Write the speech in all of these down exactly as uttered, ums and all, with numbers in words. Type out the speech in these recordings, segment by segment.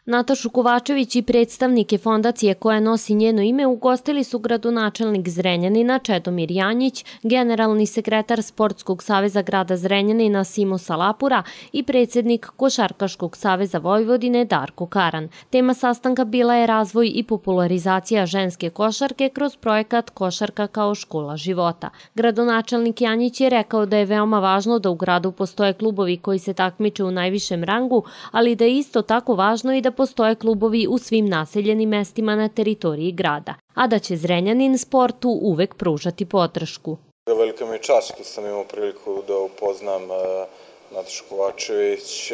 Natašu Kovačević i predstavnike fondacije koja nosi njeno ime ugostili su gradonačelnik Zrenjanina Čedomir Janjić, generalni sekretar Sportskog saveza grada Zrenjanina Simo Salapura i predsjednik Košarkaškog saveza Vojvodine Darko Karan. Tema sastanka bila je razvoj i popularizacija ženske košarke kroz projekat Košarka kao škola života. Gradonačelnik Janjić je rekao da je veoma važno da u gradu postoje klubovi koji se takmiče u najvišem rangu, ali da je isto tako važno i da postoje klubovi u svim naseljenim mestima na teritoriji grada, a da će Zrenjanin sportu uvek pružati podršku. Velika mi je čast što sam imao priliku da upoznam Natašu Kovačević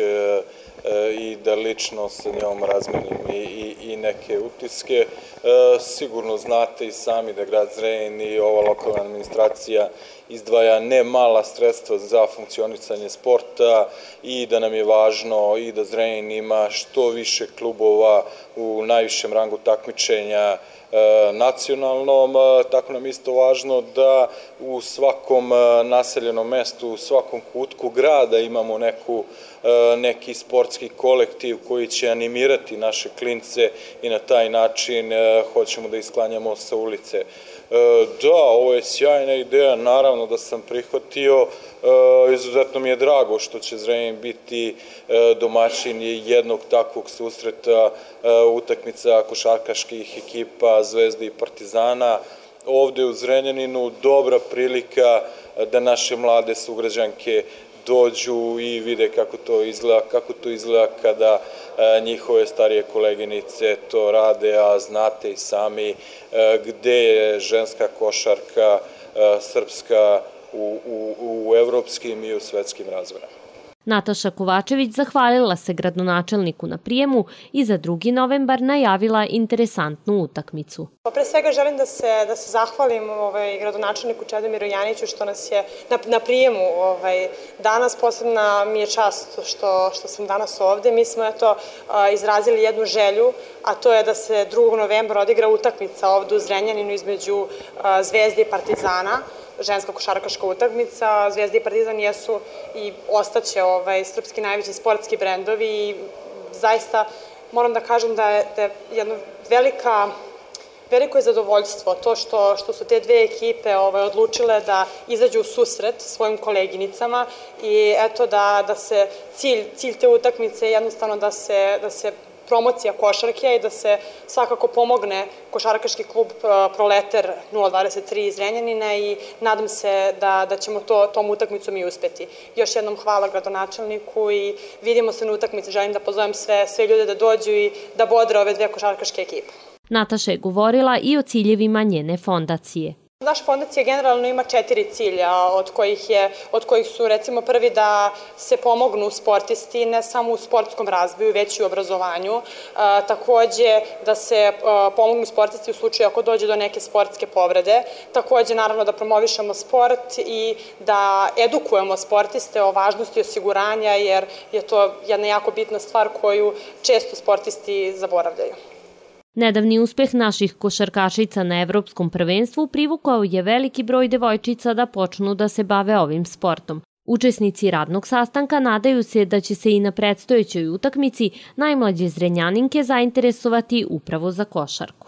i da lično sa njom razmenim i, i, i neke utiske. Sigurno znate i sami da grad Zrenjanin i ova lokalna administracija izdvaja ne mala sredstva za funkcionisanje sporta i da nam je važno i da Zrenjanin ima što više klubova u najvišem rangu takmičenja nacionalnom. Tako nam isto važno da u svakom naseljenom mestu, u svakom kutku grada imamo neku, neki sportski kolektiv koji će animirati naše klince i na taj način hoćemo da isklanjamo sa ulice. Da, ovo je sjajna ideja, naravno da sam prihvatio, izuzetno mi je drago što će Zrenjanin biti domaćin jednog takvog susreta, utakmica košarkaških ekipa Zvezde i Partizana. Ovde u Zrenjaninu dobra prilika da naše mlade sugrađanke dođu i vide kako to izgleda, kako to izgleda kada njihove starije koleginice to rade, a znate i sami gde je ženska košarka srpska u, u, u evropskim i u svetskim razmerama. Nataša Kovačević zahvalila se gradonačelniku na prijemu i za drugi novembar najavila interesantnu utakmicu. Pre svega želim da se, da se zahvalim ovaj, gradonačelniku Čedomiru Janjiću što nas je na, na prijemu ovaj, danas. Posebna mi je čast što, što sam danas ovde. Mi smo eto, izrazili jednu želju, a to je da se drugog novembra odigra utakmica ovde u Zrenjaninu između Zvezde i Partizana. Ženska košarkaška utakmica. Zvezda i Partizan jesu i ostaće ovaj, srpski najveći sportski brendovi i zaista moram da kažem da je, da je jedno velika, veliko je zadovoljstvo to što, što su te dve ekipe ovaj, odlučile da izađu u susret svojim koleginicama i eto da, da se cilj, cilj te utakmice je jednostavno da se, da se promocija košarke i da se svakako pomogne košarkaški klub Proleter nula dvadeset tri iz Zrenjanina i nadam se da, da ćemo to, tom utakmicom i uspeti. Još jednom hvala gradonačelniku i vidimo se na utakmici. Želim da pozovem sve, sve ljude da dođu i da bodre ove dve košarkaške ekipe. Nataša je govorila i o ciljevima njene fondacije. Naša fondacija generalno ima četiri cilja, od kojih, je, od kojih su recimo prvi da se pomognu sportisti ne samo u sportskom razvoju, već i u obrazovanju. E, takođe da se e, pomognu sportisti u slučaju ako dođe do neke sportske povrede. Takođe naravno da promovišemo sport i da edukujemo sportiste o važnosti osiguranja jer je to jedna jako bitna stvar koju često sportisti zaboravljaju. Nedavni uspeh naših košarkašica na evropskom prvenstvu privukao je veliki broj devojčica da počnu da se bave ovim sportom. Učesnici radnog sastanka nadaju se da će se i na predstojećoj utakmici najmlađe Zrenjaninke zainteresovati upravo za košarku.